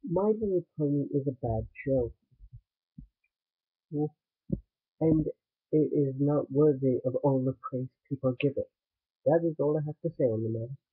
My Little Pony is a bad show, and it is not worthy of all the praise people give it. That is all I have to say on the matter.